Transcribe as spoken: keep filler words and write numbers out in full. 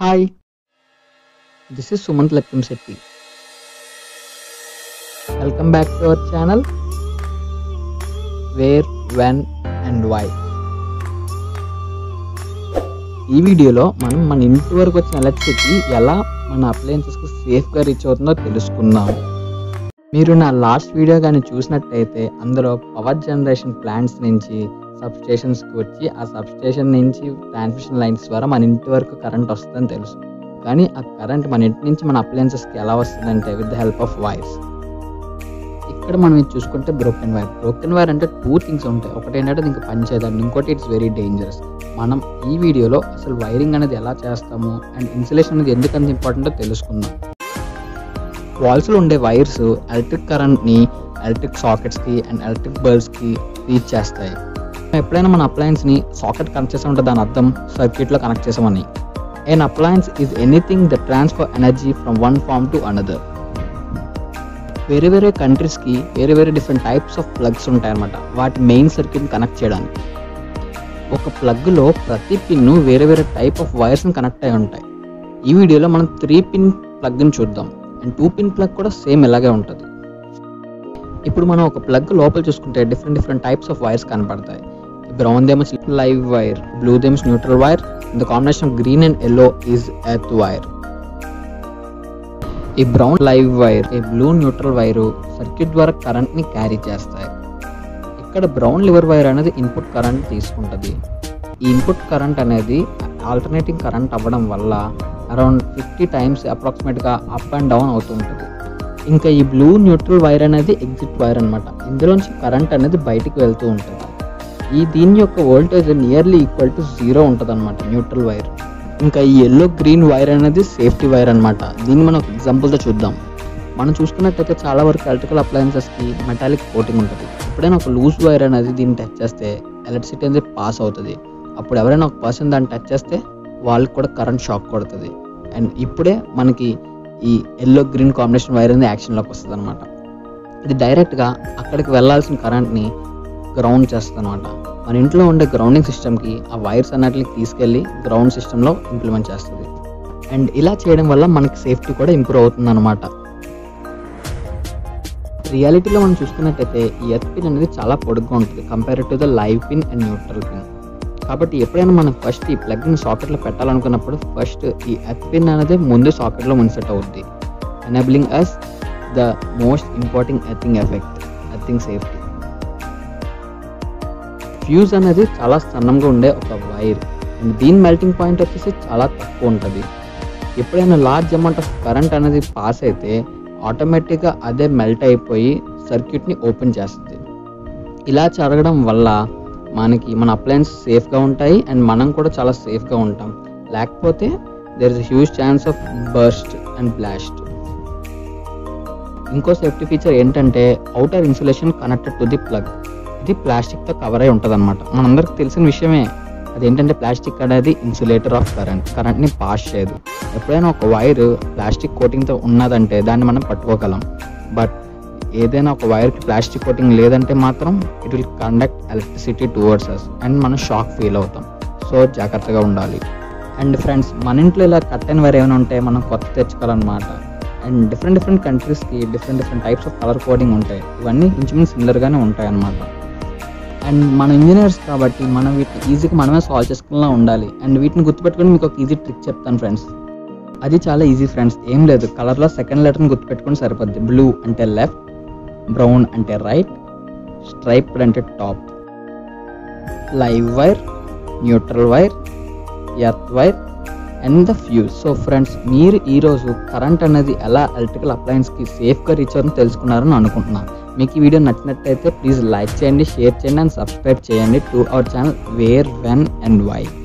Hi, this is Sumant Lakimsetti. Welcome back to our channel Where, When and Why. ఈ వీడియోలో మనం మన ఇంటి వరకు వచ్చిన ఎలక్ట్రిసిటీ ఎలా మన అప్లయన్సెస్కి సేఫ్గా రీచ్ అవుతుందో తెలుసుకుందాం. మీరు నా లాస్ట్ వీడియో కానీ చూసినట్టయితే అందులో పవర్ జనరేషన్ ప్లాంట్స్ నుంచి సబ్ స్టేషన్స్కి వచ్చి ఆ సబ్ స్టేషన్ నుంచి ట్రాన్స్మిషన్ లైన్స్ ద్వారా మన ఇంటి వరకు కరెంట్ వస్తుందని తెలుసు. కానీ ఆ కరెంట్ మన ఇంటి నుంచి మన అప్లయన్సెస్కి ఎలా వస్తుందంటే with the help of wires. ఇక్కడ మనం ఇది చూసుకుంటే బ్రోకెన్ వైర్. బ్రోకెన్ వైర్ అంటే టూ థింగ్స్ ఉంటాయి. ఒకటి ఏంటంటే దీనికి పనిచేయదండి, ఇంకోటి ఇట్స్ వెరీ డేంజరస్. మనం ఈ వీడియోలో అసలు వైరింగ్ అనేది ఎలా చేస్తాము అండ్ ఇన్సులేషన్ అనేది ఎందుకంత ఇంపార్టెంటో తెలుసుకుందాం. వాల్స్లో ఉండే వైర్స్ ఎలక్ట్రిక్ కరెంట్ని ఎలక్ట్రిక్ సాకెట్స్కి అండ్ ఎలక్ట్రిక్ బల్బ్స్కి రీచ్ చేస్తాయి. ఎప్పుడైనా మన అప్లయన్స్ని సాకెట్ కనెక్ట్ చేసామంటే దాని అర్థం సర్క్యూట్లో కనెక్ట్ చేసామని. An appliance is anything that transfer energy from one form to another. వేరే వేరే కంట్రీస్కి వేరే వేరే డిఫరెంట్ టైప్స్ ఆఫ్ ప్లగ్స్ ఉంటాయన్నమాట, వాటి మెయిన్ సర్క్యూట్ని కనెక్ట్ చేయడానికి. ఒక ప్లగ్లో ప్రతి పిన్ను వేరే వేరే టైప్ ఆఫ్ వైర్స్ని కనెక్ట్ అయి ఉంటాయి. ఈ వీడియోలో మనం త్రీ పిన్ ప్లగ్ని చూద్దాం అండ్ టూ పిన్ ప్లగ్ కూడా సేమ్ ఇలాగే ఉంటుంది. ఇప్పుడు మనం ఒక ప్లగ్ లోపల చూసుకుంటే different different types of wires కనపడతాయి. బ్రౌన్ దేమో లైవ్ వైర్, బ్లూ దేమ్స్ neutral wire, the combination of green and yellow is earth wire. ఈ బ్రౌన్ లైవ్ వైర్, ఈ బ్లూ న్యూట్రల్ వైరు సర్క్యూట్ ద్వారా కరెంట్ని క్యారీ చేస్తాయి. ఇక్కడ బ్రౌన్ లివర్ వైర్ అనేది ఇన్పుట్ కరెంట్ తీసుకుంటుంది. ఈ ఇన్పుట్ కరెంట్ అనేది ఆల్టర్నేటింగ్ కరెంట్ అవ్వడం వల్ల అరౌండ్ ఫిఫ్టీ టైమ్స్ అప్రాక్సిమేట్గా అప్ అండ్ డౌన్ అవుతుంటుంది. ఇంకా ఈ బ్లూ న్యూట్రల్ వైర్ అనేది ఎగ్జిట్ వైర్ అనమాట. ఇందులోంచి కరెంట్ అనేది బయటికి వెళ్తూ ఉంటుంది. ఈ దీని యొక్క voltage nearly equal to zero ఉంటుంది అనమాట న్యూట్రల్ వైర్. ఇంకా ఈ ఎల్లో గ్రీన్ వైర్ అనేది సేఫ్టీ వైర్ అనమాట. దీన్ని మనం ఒక ఎగ్జాంపుల్తో చూద్దాం. మనం చూసుకున్నట్టయితే చాలా వరకు ఎలక్ట్రికల్ అప్లయన్సెస్కి మెటాలిక్ కోటింగ్ ఉంటుంది. ఎప్పుడైనా ఒక లూజ్ వైర్ అనేది దీన్ని టచ్ చేస్తే ఎలక్ట్రిసిటీ అనేది పాస్ అవుతుంది. అప్పుడు ఎవరైనా ఒక పర్సన్ దాన్ని టచ్ చేస్తే వాళ్ళకి కూడా కరెంట్ షాక్ కొడుతుంది. అండ్ ఇప్పుడే మనకి ఈ ఎల్లో గ్రీన్ కాంబినేషన్ వైర్ అనేది యాక్షన్లోకి వస్తుంది అనమాట. ఇది డైరెక్ట్గా అక్కడికి వెళ్ళాల్సిన కరెంట్ని గ్రౌండ్ చేస్తుంది అనమాట. మన ఇంట్లో ఉండే గ్రౌండింగ్ సిస్టమ్కి ఆ వైర్స్ అన్నిటిని తీసుకెళ్ళి గ్రౌండ్ సిస్టంలో ఇంప్లిమెంట్ చేస్తుంది. అండ్ ఇలా చేయడం వల్ల మనకి సేఫ్టీ కూడా ఇంప్రూవ్ అవుతుంది అనమాట. రియాలిటీలో మనం చూసుకున్నట్టయితే ఈ ఎర్త్ పిన్ అనేది చాలా పొడుగ్గా ఉంటుంది compare to the live pin and neutral pin. కాబట్టి ఎప్పుడైనా మనం ఫస్ట్ ఈ ప్లగ్ని సాకెట్లో పెట్టాలనుకున్నప్పుడు ఫస్ట్ ఈ ఎర్త్ పిన్ అనేది ముందు సాకెట్లో ఇన్సర్ట్ అవుద్ది, enabling us the most important earthing effect, earthing safety. Fuse అనేది చాలా సన్నంగా ఉండే ఒక వైర్ అండ్ దీని మెల్టింగ్ పాయింట్ వచ్చేసి చాలా తక్కువ ఉంటుంది. ఎప్పుడైనా లార్జ్ అమౌంట్ ఆఫ్ కరెంట్ అనేది పాస్ అయితే ఆటోమేటిక్గా అదే మెల్ట్ అయిపోయి సర్క్యూట్ని ఓపెన్ చేస్తుంది. ఇలా జరగడం వల్ల మనకి మన అప్లయన్స్ సేఫ్గా ఉంటాయి అండ్ మనం కూడా చాలా సేఫ్గా ఉంటాం. లేకపోతే there is huge chance of burst and blast. ఇంకో సేఫ్టీ ఫీచర్ ఏంటంటే outer insulation connected to the plug. ఇది ప్లాస్టిక్తో కవర్ అయి ఉంటుంది అనమాట. మనందరికి తెలిసిన విషయమే. అదేంటంటే ప్లాస్టిక్ అనేది ఇన్సులేటర్ ఆఫ్ కరెంట్, కరెంట్ని పాస్ చేయదు. ఎప్పుడైనా ఒక వైర్ ప్లాస్టిక్ కోటింగ్తో ఉన్నదంటే దాన్ని మనం పట్టుకోగలం. బట్ ఏదైనా ఒక వైర్కి ప్లాస్టిక్ కోటింగ్ లేదంటే మాత్రం it will conduct electricity towards us and మనం షాక్ ఫీల్ అవుతాం. సో జాగ్రత్తగా ఉండాలి. అండ్ ఫ్రెండ్స్, మన ఇంట్లో ఇలా కట్ అండ్ వైర్ ఏమైనా ఉంటే మనం కొత్త తెచ్చుకోవాలన్నమాట. అండ్ డిఫరెంట్ డిఫరెంట్ కంట్రీస్కి different different types of colour coding ఉంటాయి. ఇవన్నీ ఇంచుమించు సిమిలర్గానే ఉంటాయి అన్నమాట. అండ్ మన ఇంజనీర్స్ కాబట్టి మనం వీటిని ఈజీగా మనమే సాల్వ్ చేసుకునేలా ఉండాలి. అండ్ వీటిని గుర్తుపెట్టుకుని మీకు ఒక ఈజీ ట్రిక్ చెప్తాను ఫ్రెండ్స్. అది చాలా ఈజీ ఫ్రెండ్స్. ఏం లేదు, కలర్లో సెకండ్ లెటర్ని గుర్తుపెట్టుకుని సరిపోద్ది. బ్లూ అంటే లెఫ్ట్, బ్రౌన్ అంటే రైట్, స్ట్రైప్డ్ అంటే top, live wire, neutral wire, earth wire and the fuse. So friends, మీరు ఈరోజు కరెంట్ అనేది ఎలా ఎలక్ట్రికల్ అప్లయన్స్కి సేఫ్గా రీచ్ అవుతుందో తెలుసుకున్నారని అనుకుంటున్నాను. మీకు ఈ వీడియో నచ్చినట్టయితే ప్లీజ్ లైక్ చేయండి, షేర్ చేయండి అండ్ సబ్స్క్రైబ్ చేయండి to our channel where, when and why.